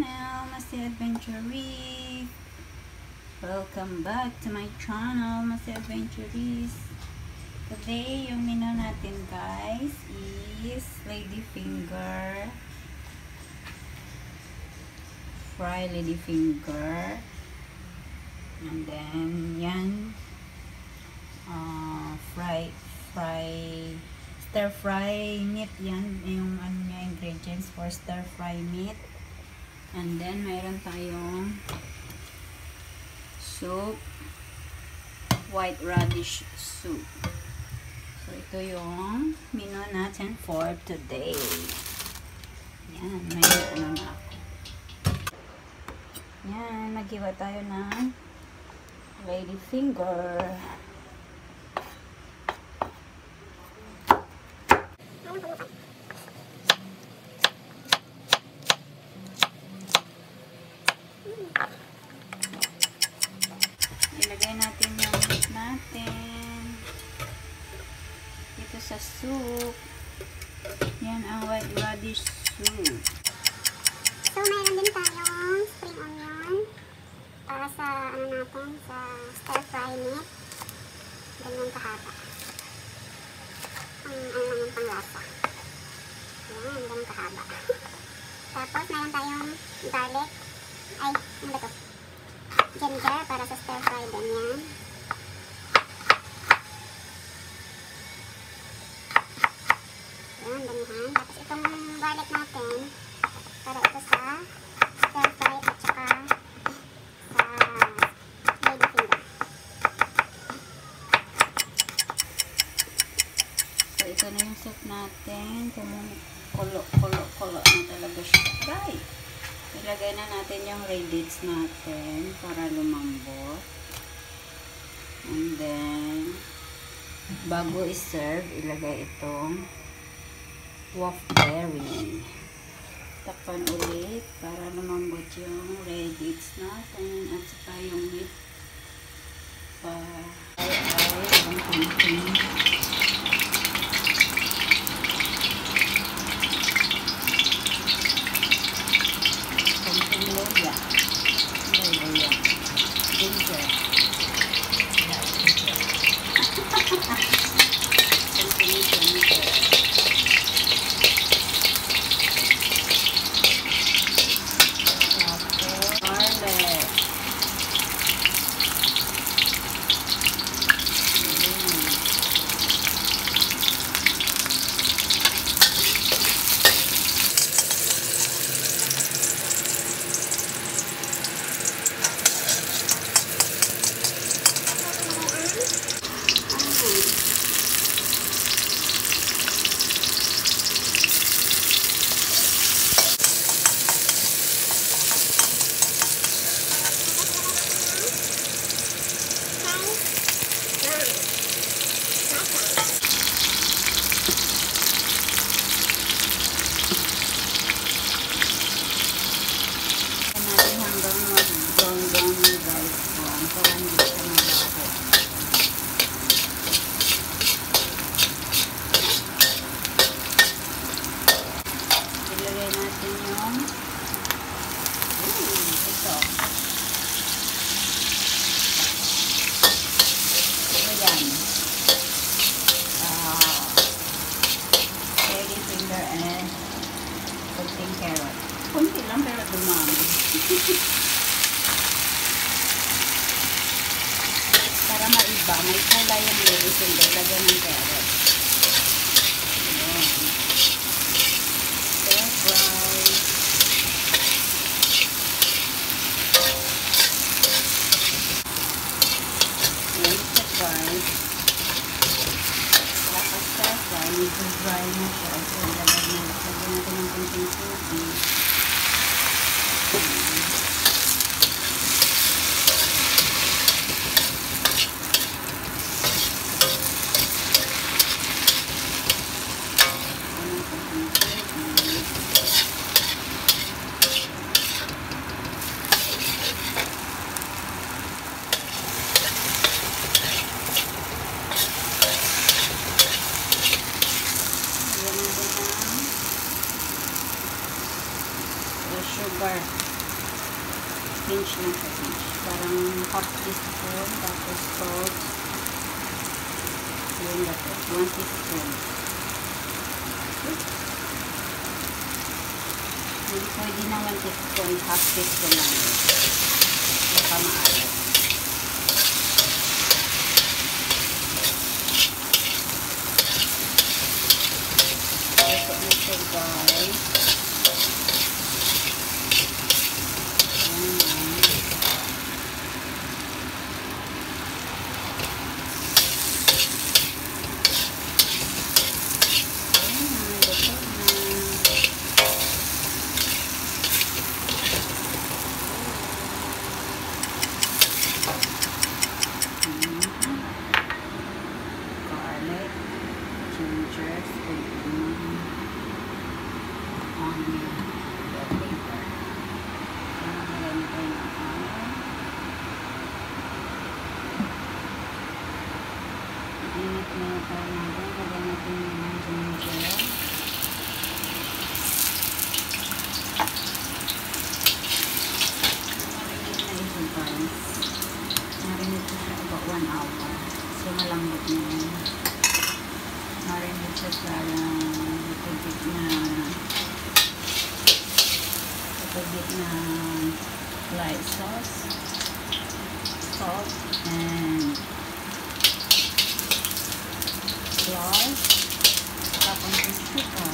channel, Masi Adventuries. Welcome back to my channel, Masi Adventuries. Today, yung menu natin guys is ladyfinger. Fry ladyfinger. And then, yan. Stir fry meat, yan yung ano niya, ingredients for stir fry meat. And then mayroon tayong soup, white radish soup. So ito yung menu natin for today. Yan, may ano na ako. Yan, naghiwa tayo ng ladyfinger. Ilagay natin yung meat natin dito sa soup. Yan ang white radish soup. So, mayroon din tayong spring onion para sa ano natin, sa stir fry meat. Ganyan kahaba. Ang ano lang yung panglasa. Yan, ganyan kahaba. Tapos, mayroon tayong garlic. Ay, ano ba ito? Ginger para sa stir fry din yan. Yan, damihan. Tapos itong garlic natin para ito sa stir fry at saka sa ladyfinger. So, ito na yung soup natin. Kulo-kulo na talaga siya. Guys! Ilagay na natin yung radish natin para lumambot. And then, bago i-serve, ilagay itong wolfberry. Takpan ulit para lumambot yung radish natin at saka yung meat pa yung konting loya. Ginger. Carrot. Kunti lang pero dumami. Para maiba, may kulay yung ladyfinger. Lagyan ng carrot. Ayan. Stir fry. Ayan, stir fry. Tapos stir fry, medyo dry na siya. So, lagyan natin ng kunting tubig. Yan natin pinch lang siya, pinch. Parang half teaspoon, tapos salt. Yun na po, 1 teaspoon. Hindi pwede na 1 teaspoon, half teaspoon lang yun. Baka maalat. Ito ito guys. Marinate siya about 1 hour. So malambot na yun. Marinate siya sa pagkit na light sauce, salt, and flour, tapos yung sugar.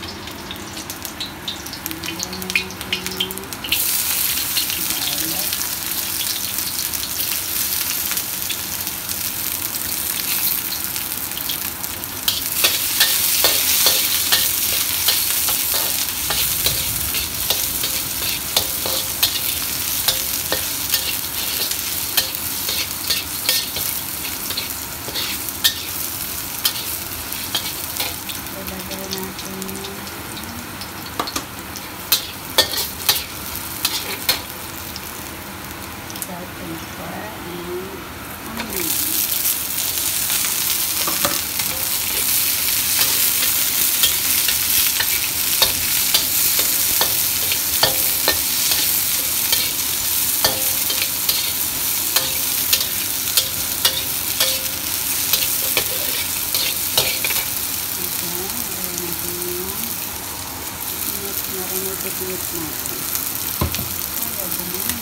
Marinated meat natin. Ay, ganun.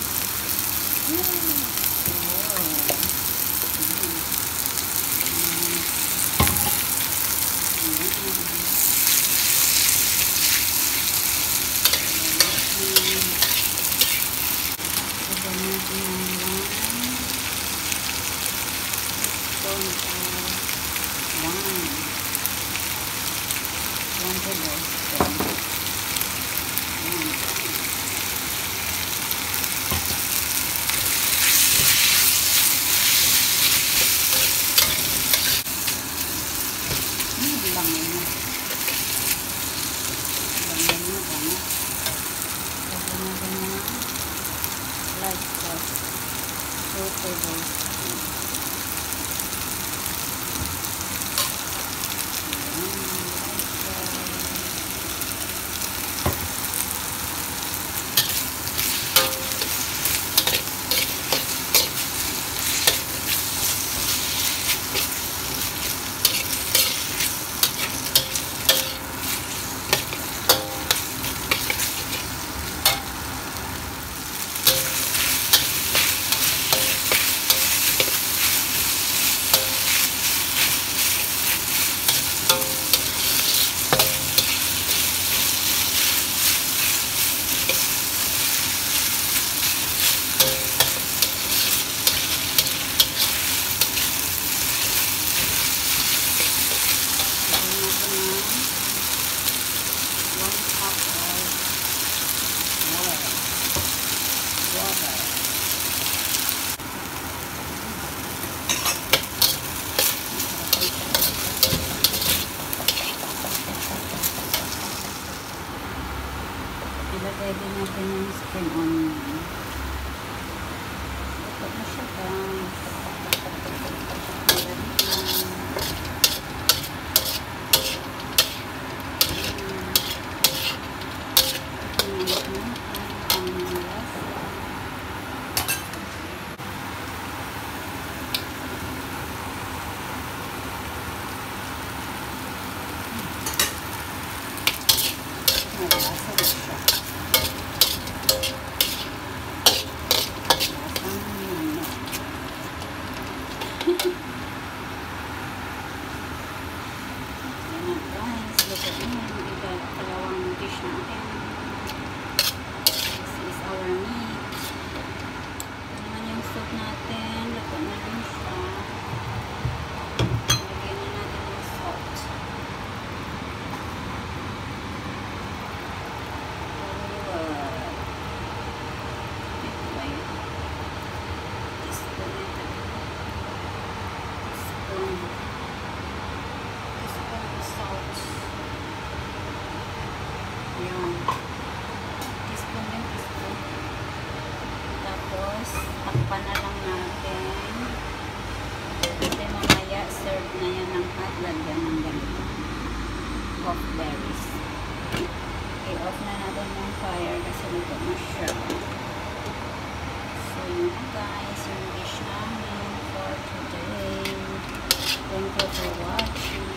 Tapos, takpan na lang natin. Kasi mamaya, serve na yan ng hot. Lagyan ng ganito. Of berries. I-off na natin yung fire kasi luto na siya. So, yun guys, yung dish namin for today. Thank you for watching.